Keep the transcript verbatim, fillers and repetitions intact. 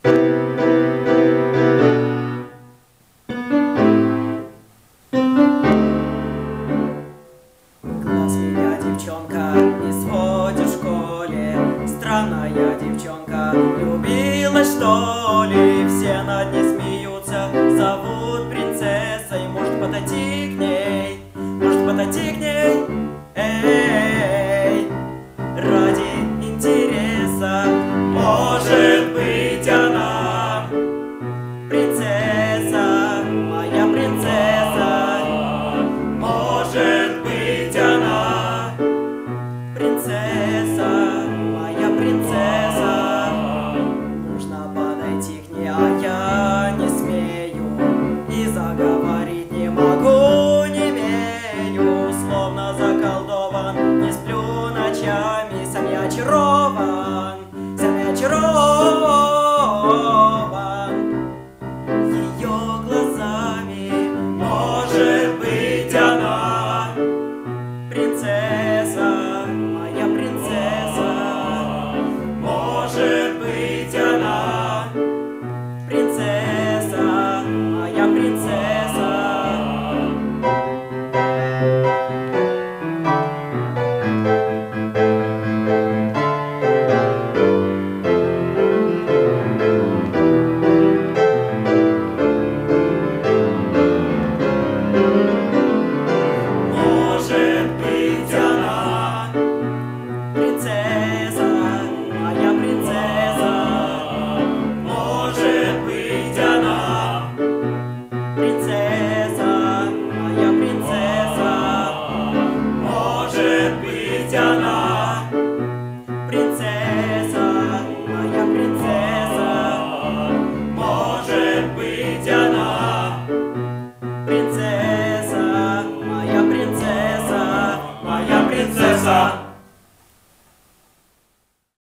Глаз меня, девчонка, не сводишь в школе. Странная девчонка, влюбилась, что ли? Все над ней смеются, зовут принцессой. Может, подойти к ней, может, подойти к ней, эй, ради интереса. Может быть, она принцесса, моя принцесса. Может быть, она принцесса, моя принцесса. Нужно подойти к ней, а я не смею, и заговорить не могу, не имею. Словно заколдован, не сплю ночами, сам я очарован, сам я очарован ее глазами. Может быть, она принцесса, моя принцесса. Может быть, она принцесса, моя принцесса. Может быть, она принцесса, моя принцесса. Может быть, она принцесса, моя принцесса. Может быть, она принцесса, моя принцесса. Может быть, она принцесса, моя принцесса, моя принцесса.